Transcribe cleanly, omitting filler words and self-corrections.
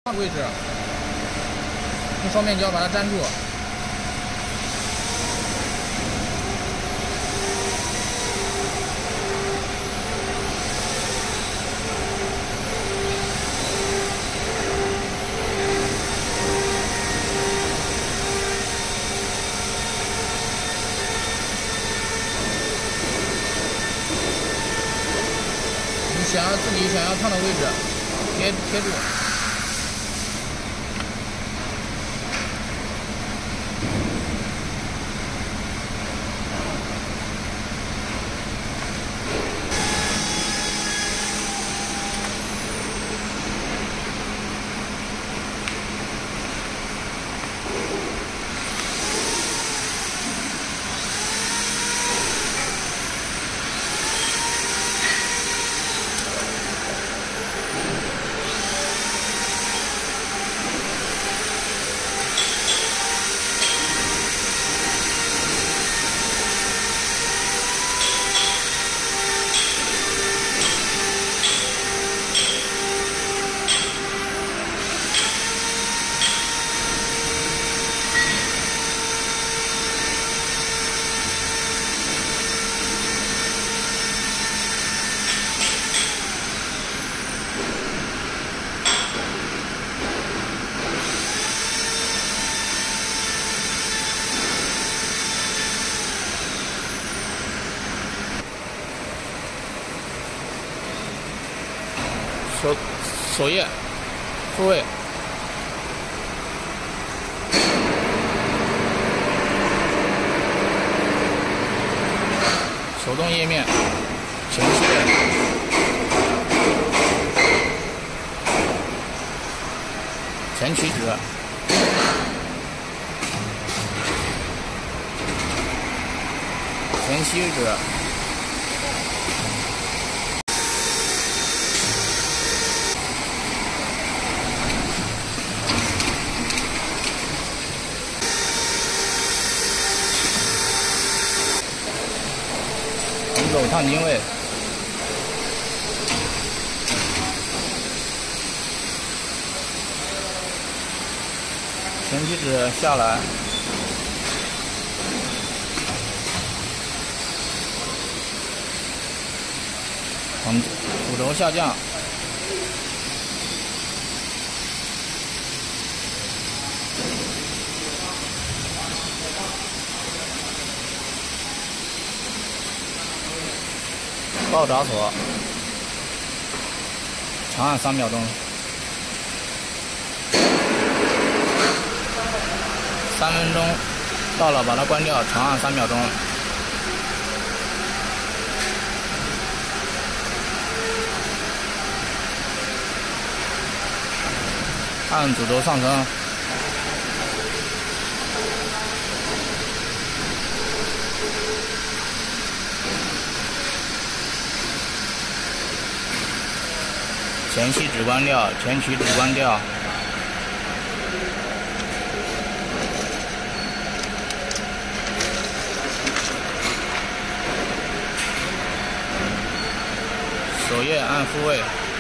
位置，用双面胶把它粘住。你自己想要烫的位置，贴住。 首页、复位、手动页面、前序列、前曲指、前锡纸。 走烫金位，前期纸下来，骨头下降，爆闸锁，长按3秒钟，3分钟到了，把它关掉，长按3秒钟。按主轴上升。 前锡纸关掉，前曲纸关掉。首页按复位。